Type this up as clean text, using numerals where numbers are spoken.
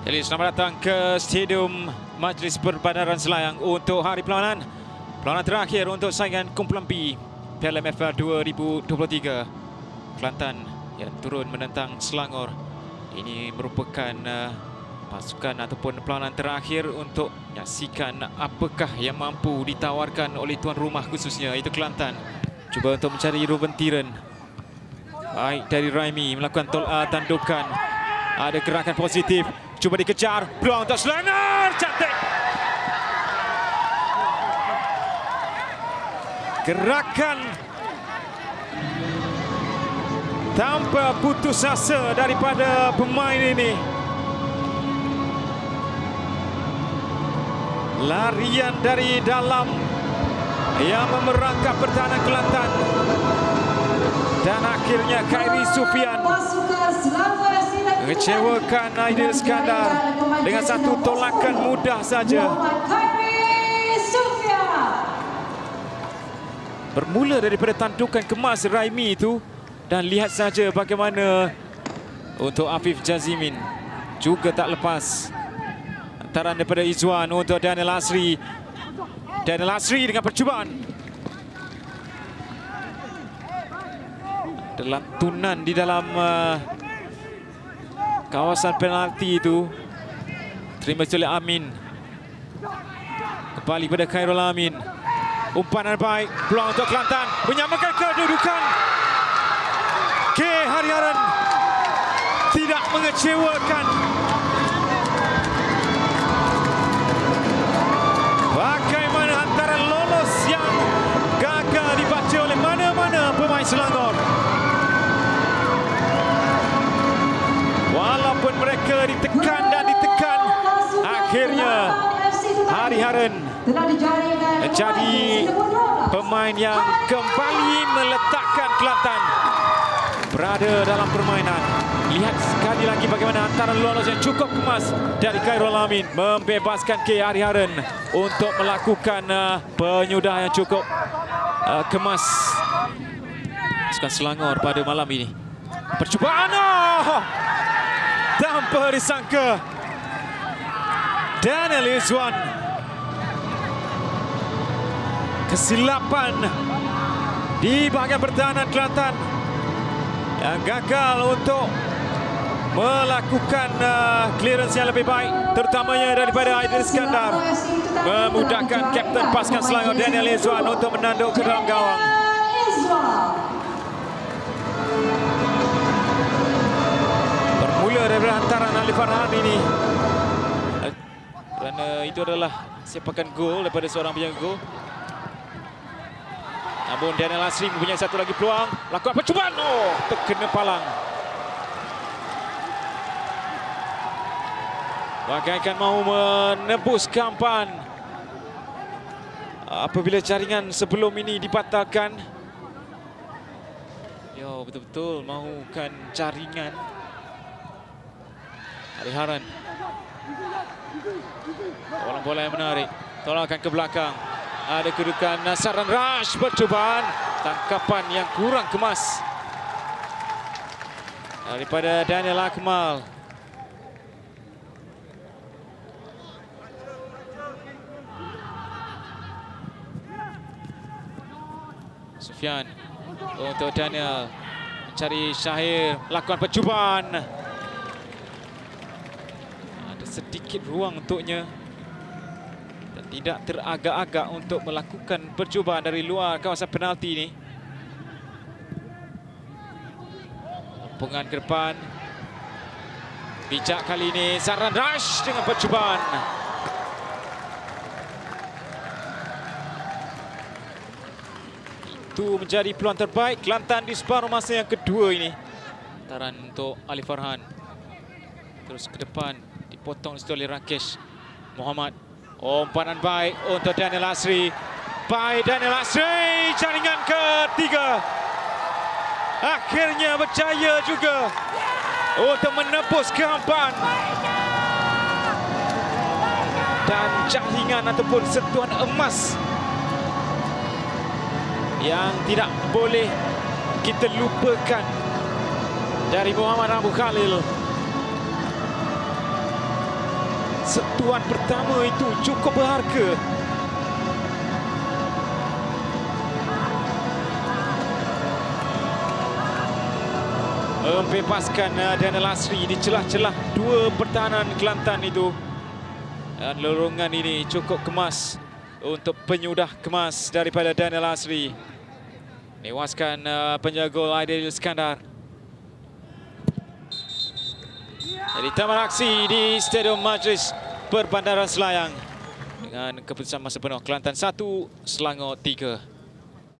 Jadi selamat datang ke Stadium Majlis Perbandaran Selayang untuk hari perlawanan terakhir untuk saingan kumpulan B Piala MFL 2023. Kelantan yang turun menentang Selangor. Ini merupakan pasukan ataupun perlawanan terakhir untuk menyaksikan apakah yang mampu ditawarkan oleh tuan rumah khususnya, iaitu Kelantan. Cuba untuk mencari Ruben Tiren. Baik dari Raimi melakukan tandukan. Ada gerakan positif. Cuba dikejar. Peluang untuk Selangor. Cantik. Gerakan tanpa putus asa daripada pemain ini. Larian dari dalam yang memerangkap pertahanan Kelantan. Dan akhirnya Khairi Sufian mengecewakan Aidil Iskandar dengan satu tolakan mudah saja. Bermula daripada tandukan kemas Raimi itu, dan lihat saja bagaimana untuk Afif Jazimin juga tak lepas. Hantaran daripada Izwan untuk Daniel Asri. Daniel Asri dengan percubaan. Ada lantunan di dalam kawasan penalti itu. Terima oleh Amin. Kembali pada Khairul Amin. Umpanan baik. Peluang untuk Kelantan. Menyamakan kedudukan. K. Hariharan tidak mengecewakan. Bagaimana antara lolos yang gagal dibaca oleh mana-mana pemain Selangor. Walaupun mereka ditekan dan ditekan, akhirnya Hariharan menjadi pemain yang kembali meletakkan Kelantan berada dalam permainan. Lihat sekali lagi bagaimana hantaran lolos yang cukup kemas dari Khairul Amin membebaskan K. Hariharan untuk melakukan penyudah yang cukup kemas. Pasukan Selangor pada malam ini. Percubaan tanpa disangka. Daniel Izwan. Kesilapan di bahagian pertahanan Kelantan yang gagal untuk melakukan clearance yang lebih baik, terutamanya daripada Aidil Iskandar, memudahkan kapten pasukan Selangor Daniel Izwan untuk menanduk ke dalam gawang. Bermula daripada hantaran Ali Farhan ini, kerana itu adalah sepakan gol daripada seorang penjaga gol. Namun Daniel Asri mempunyai satu lagi peluang. Lakukan percubaan. Terkena palang. Bagaikan mahu menebus kampan. Apabila jaringan sebelum ini dibatalkan. Ya, betul-betul mahukan jaringan. Hariharan. Bola yang menarik. Tolakan ke belakang. Ada kedudukan Saran Rash, percubaan tangkapan yang kurang kemas daripada Daniel Akmal. Sufian untuk Daniel mencari Syahir, lakukan percubaan. Ada sedikit ruang untuknya. Tidak teragak-agak untuk melakukan percubaan dari luar kawasan penalti ini. Lempungan ke depan. Bijak kali ini Saran Rash dengan percubaan. Itu menjadi peluang terbaik Kelantan di separuh masa yang kedua ini. Hantaran untuk Ali Farhan. Terus ke depan, dipotong oleh Rakesh Muhammad. Umpanan baik untuk Daniel Asri. Baik Daniel Asri. Jaringan ketiga. Akhirnya berjaya juga untuk menembus kehampan. Dan jaringan ataupun sentuhan emas yang tidak boleh kita lupakan dari Muhammad Abu Khalil. sentuhan pertama itu cukup berharga. Membebaskan Daniel Asri di celah-celah dua pertahanan Kelantan itu. Dan lorongan ini cukup kemas untuk penyudah kemas daripada Daniel Asri. Menewaskan penjaga Aidil Iskandar. Jadi tamat aksi di Stadium Majlis Perbandaran Selayang dengan keputusan masa penuh Kelantan 1, Selangor 3.